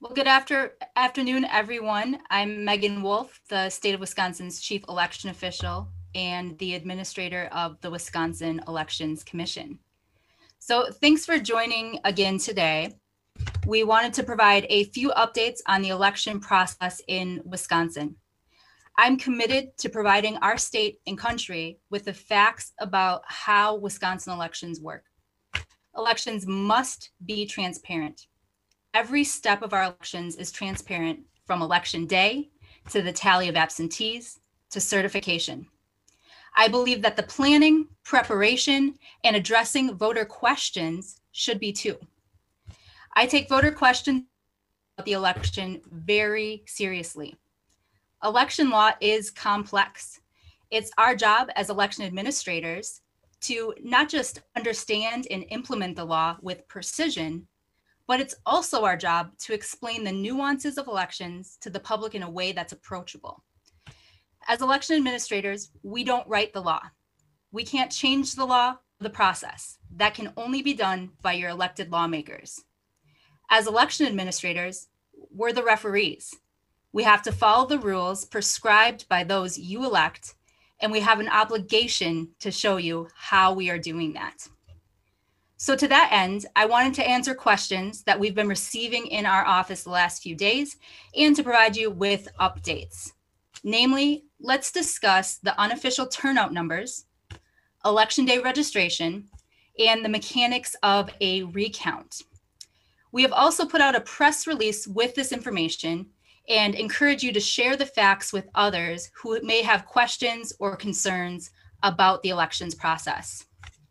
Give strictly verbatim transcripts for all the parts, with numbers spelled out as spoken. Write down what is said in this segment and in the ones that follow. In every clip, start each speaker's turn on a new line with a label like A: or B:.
A: Well, good after, afternoon, everyone. I'm Megan Wolf, the state of Wisconsin's chief election official and the administrator of the Wisconsin Elections Commission. So thanks for joining again today. We wanted to provide a few updates on the election process in Wisconsin. I'm committed to providing our state and country with the facts about how Wisconsin elections work. Elections must be transparent. Every step of our elections is transparent from election day to the tally of absentees to certification. I believe that the planning, preparation, and addressing voter questions should be too. I take voter questions about the election very seriously. Election law is complex. It's our job as election administrators to not just understand and implement the law with precision, but it's also our job to explain the nuances of elections to the public in a way that's approachable. As election administrators, we don't write the law. We can't change the law, the process. That can only be done by your elected lawmakers. As election administrators, we're the referees. We have to follow the rules prescribed by those you elect, and we have an obligation to show you how we are doing that. So to that end, I wanted to answer questions that we've been receiving in our office the last few days and to provide you with updates. Namely, let's discuss the unofficial turnout numbers, election day registration, and the mechanics of a recount. We have also put out a press release with this information and encourage you to share the facts with others who may have questions or concerns about the elections process.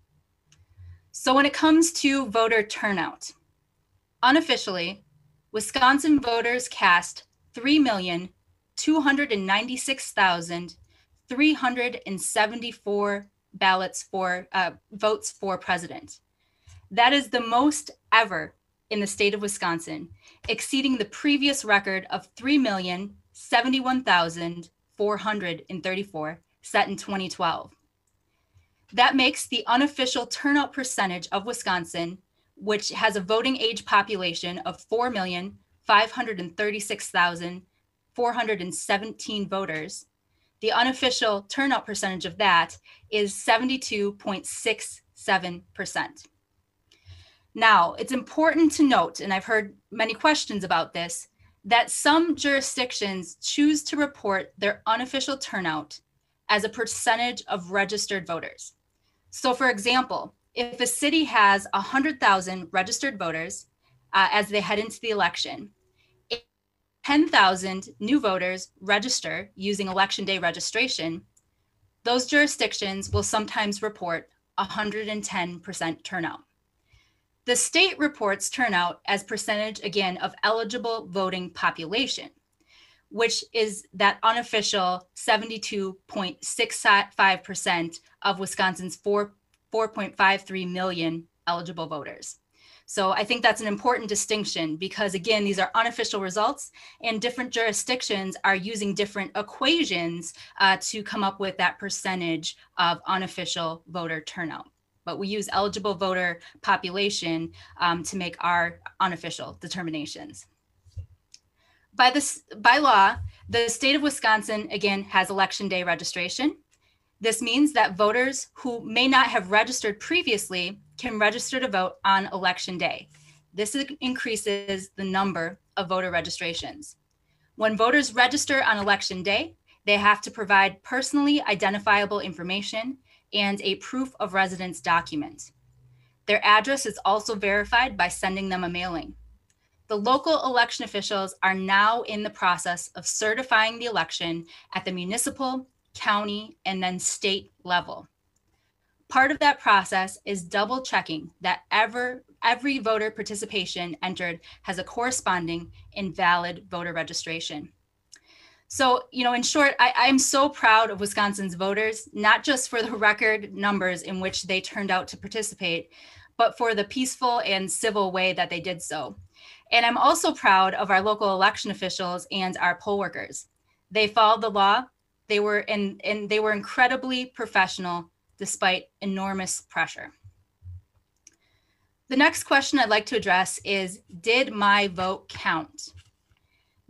A: So when it comes to voter turnout, unofficially, Wisconsin voters cast three million two hundred ninety-six thousand three hundred seventy-four ballots for uh, votes for president. That is the most ever in the state of Wisconsin, exceeding the previous record of three million seventy-one thousand four hundred thirty-four set in twenty twelve. That makes the unofficial turnout percentage of Wisconsin, which has a voting age population of four million five hundred thirty-six thousand four hundred seventeen voters. The unofficial turnout percentage of that is seventy-two point six seven percent. Now, it's important to note, and I've heard many questions about this, that some jurisdictions choose to report their unofficial turnout as a percentage of registered voters. So for example, if a city has one hundred thousand registered voters uh, as they head into the election, if ten thousand new voters register using election day registration, those jurisdictions will sometimes report one hundred ten percent turnout. The state reports turnout as percentage, again, of eligible voting population, which is that unofficial seventy-two point six five percent of Wisconsin's four point five three million eligible voters. So I think that's an important distinction because, again, these are unofficial results and different jurisdictions are using different equations uh, to come up with that percentage of unofficial voter turnout. But we use eligible voter population um, to make our unofficial determinations. By, this, by law, the state of Wisconsin, again, has election day registration. This means that voters who may not have registered previously can register to vote on election day. This increases the number of voter registrations. When voters register on election day, they have to provide personally identifiable information and a proof of residence document. Their address is also verified by sending them a mailing. The local election officials are now in the process of certifying the election at the municipal, county, and then state level. Part of that process is double checking that ever, every voter participation entered has a corresponding and valid voter registration. So, you know, in short, I, I'm so proud of Wisconsin's voters, not just for the record numbers in which they turned out to participate, but for the peaceful and civil way that they did so. And I'm also proud of our local election officials and our poll workers. They followed the law. They were and, and they were incredibly professional despite enormous pressure. The next question I'd like to address is, did my vote count?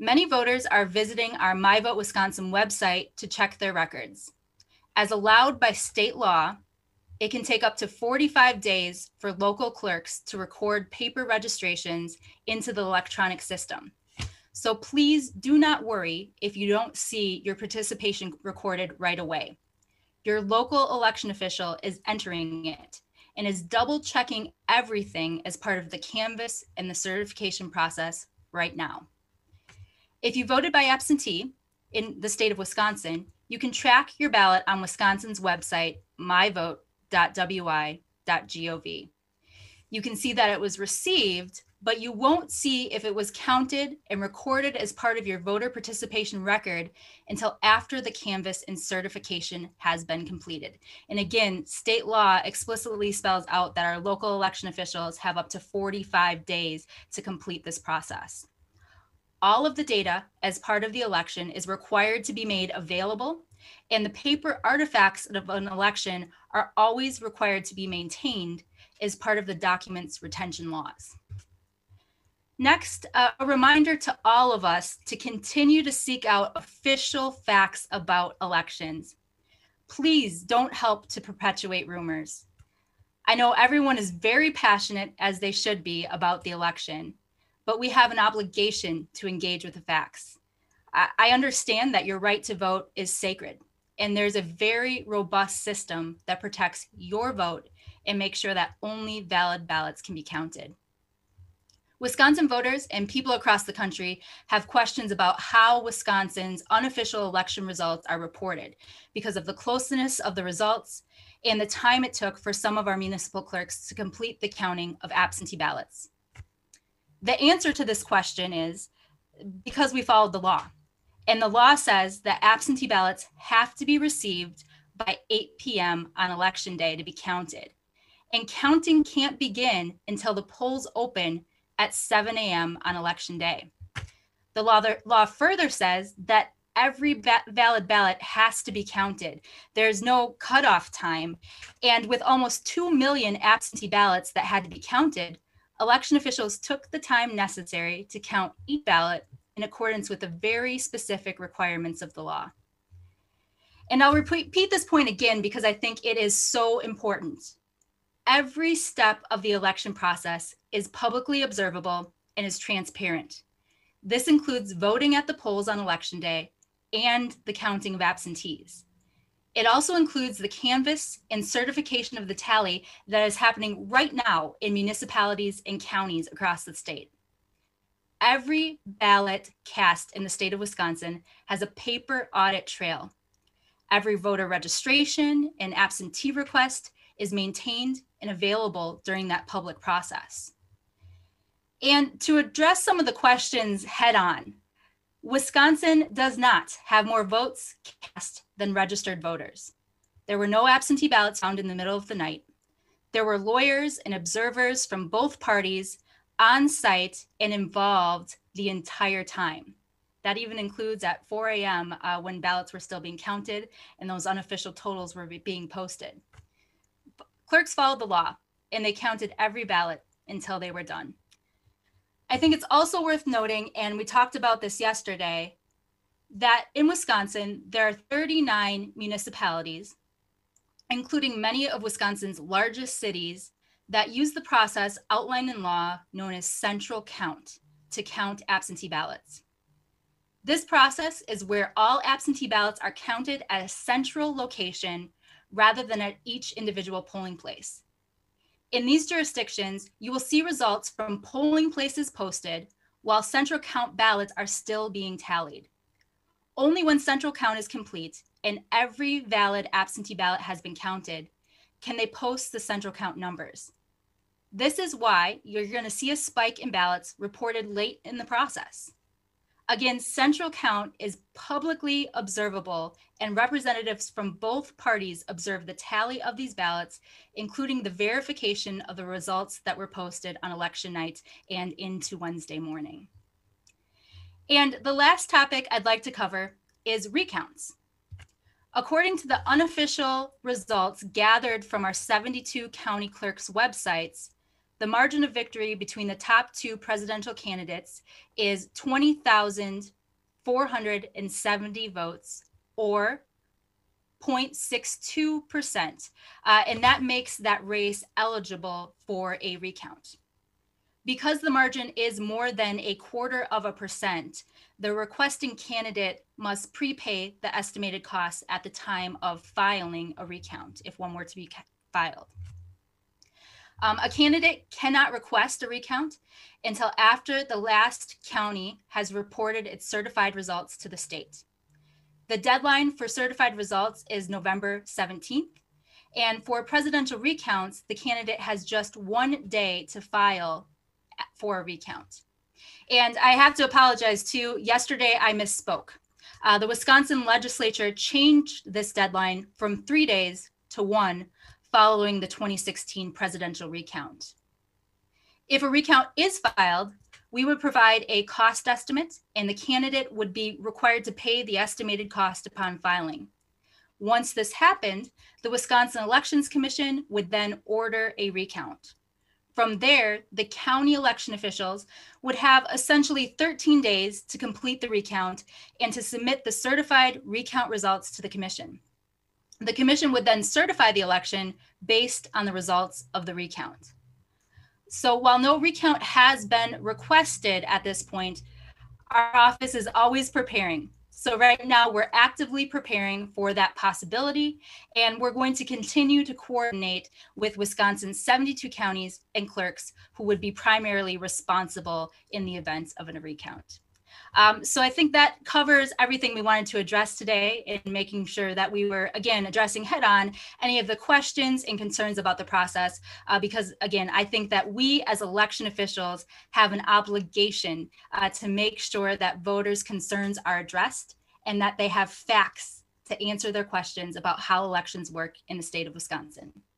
A: Many voters are visiting our My Vote Wisconsin website to check their records. As allowed by state law, it can take up to forty-five days for local clerks to record paper registrations into the electronic system. So please do not worry if you don't see your participation recorded right away. Your local election official is entering it and is double checking everything as part of the canvass and the certification process right now. If you voted by absentee in the state of Wisconsin, you can track your ballot on Wisconsin's website, my vote dot w i dot gov. You can see that it was received, but you won't see if it was counted and recorded as part of your voter participation record until after the canvass and certification has been completed. And again, state law explicitly spells out that our local election officials have up to forty-five days to complete this process. All of the data as part of the election is required to be made available, and the paper artifacts of an election are always required to be maintained as part of the document's retention laws. Next, uh, a reminder to all of us to continue to seek out official facts about elections. Please don't help to perpetuate rumors. I know everyone is very passionate, as they should be, about the election, but we have an obligation to engage with the facts. I, I understand that your right to vote is sacred, and there's a very robust system that protects your vote and makes sure that only valid ballots can be counted. Wisconsin voters and people across the country have questions about how Wisconsin's unofficial election results are reported because of the closeness of the results and the time it took for some of our municipal clerks to complete the counting of absentee ballots. The answer to this question is because we followed the law. And the law says that absentee ballots have to be received by eight p m on election day to be counted. And counting can't begin until the polls open at seven a m on election day. The law, the law further says that every va- valid ballot has to be counted. There's no cutoff time. And with almost two million absentee ballots that had to be counted, election officials took the time necessary to count each ballot in accordance with the very specific requirements of the law. And I'll repeat this point again because I think it is so important. Every step of the election process is publicly observable and is transparent. This includes voting at the polls on election day and the counting of absentees. It also includes the canvass and certification of the tally that is happening right now in municipalities and counties across the state. Every ballot cast in the state of Wisconsin has a paper audit trail. Every voter registration and absentee request is maintained and available during that public process. And to address some of the questions head on, Wisconsin does not have more votes cast than registered voters. There were no absentee ballots found in the middle of the night. There were lawyers and observers from both parties on site and involved the entire time. That even includes at four a m uh, when ballots were still being counted and those unofficial totals were being posted. Clerks followed the law and they counted every ballot until they were done. I think it's also worth noting, and we talked about this yesterday, that in Wisconsin, there are thirty-nine municipalities, including many of Wisconsin's largest cities, that use the process outlined in law known as central count to count absentee ballots. This process is where all absentee ballots are counted at a central location rather than at each individual polling place. In these jurisdictions, you will see results from polling places posted while central count ballots are still being tallied. Only when central count is complete and every valid absentee ballot has been counted can they post the central count numbers. This is why you're going to see a spike in ballots reported late in the process. Again, central count is publicly observable, and representatives from both parties observe the tally of these ballots, including the verification of the results that were posted on election night and into Wednesday morning. And the last topic I'd like to cover is recounts. According to the unofficial results gathered from our seventy-two county clerks' websites, the margin of victory between the top two presidential candidates is twenty thousand four hundred seventy votes, or zero point six two percent, uh, and that makes that race eligible for a recount. Because the margin is more than a quarter of a percent, the requesting candidate must prepay the estimated costs at the time of filing a recount, if one were to be filed. Um, a candidate cannot request a recount until after the last county has reported its certified results to the state. The deadline for certified results is November seventeenth. And for presidential recounts, the candidate has just one day to file for a recount. And I have to apologize too. Yesterday, I misspoke. Uh, the Wisconsin legislature changed this deadline from three days to one following the twenty sixteen presidential recount. If a recount is filed, we would provide a cost estimate, and the candidate would be required to pay the estimated cost upon filing. Once this happened, the Wisconsin Elections Commission would then order a recount. From there, the county election officials would have essentially thirteen days to complete the recount and to submit the certified recount results to the commission. The commission would then certify the election based on the results of the recount. So while no recount has been requested at this point, our office is always preparing. So right now we're actively preparing for that possibility, and we're going to continue to coordinate with Wisconsin's seventy-two counties and clerks who would be primarily responsible in the event of a recount. Um, so I think that covers everything we wanted to address today in making sure that we were, again, addressing head on any of the questions and concerns about the process, uh, because, again, I think that we as election officials have an obligation uh, to make sure that voters' concerns are addressed and that they have facts to answer their questions about how elections work in the state of Wisconsin.